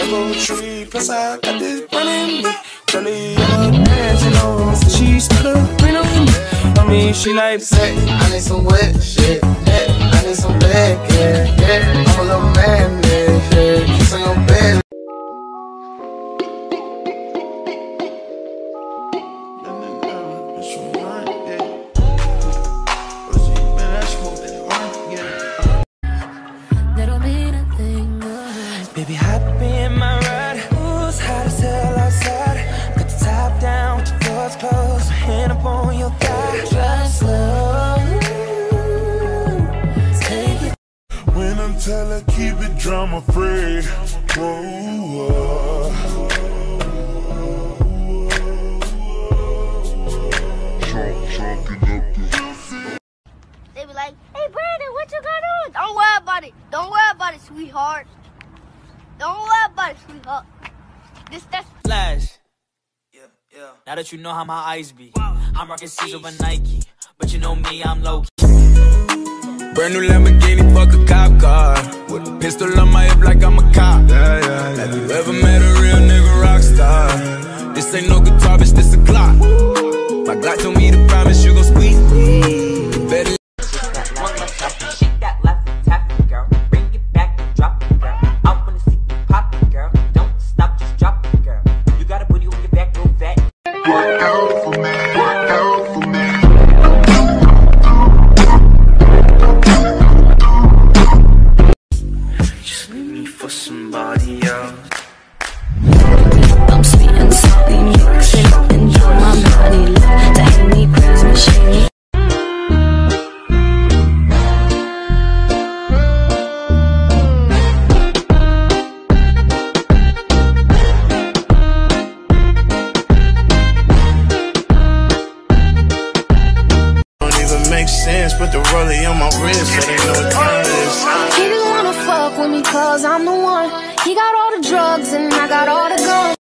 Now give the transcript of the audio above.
mango tree. Plus I got this running me. Jolly dance, you know. She's put a ring on me. I mean, she like sex. I need some wet shit. Yeah. I need some leg, yeah. I'm a little man, yeah. Kiss on your bed. Baby, hop in my ride. Ooh, it's hot as hell outside. Put the top down, with the doors closed. My hand up on your thigh. Drive slow. Take it. When I'm telling, keep it drama free. Whoa. They be like, hey Brandon, what you got on? Don't worry about it. Don't worry about it, sweetheart. Don't worry about it, sweetheart. That's Flash. Yeah. Now that you know how my eyes be, I'm rocking C's over Nike, but you know me, I'm low key. Brand new Lamborghini, fuck a cop car. With a pistol on my hip like I'm a cop. Have you ever met a real nigga rock star? This ain't no guitar, bitch, this a Glock. My Glock told me to promise you gon' squeeze me. Better Shake that left and tap it, girl. Bring it back and drop it, girl. I wanna see you pop it, girl. Don't stop, just drop it, girl. You got a booty on your back, real fat. Work out for me, work out for me. just leave me for somebody else. I'm sweet and salty, mix it up, enjoy my body. Love to hate me, praise me, shame me. Makes sense, put the rollie on my wrist so they know it's time. He didn't wanna fuck with me cause I'm the one. He got all the drugs and I got all the guns.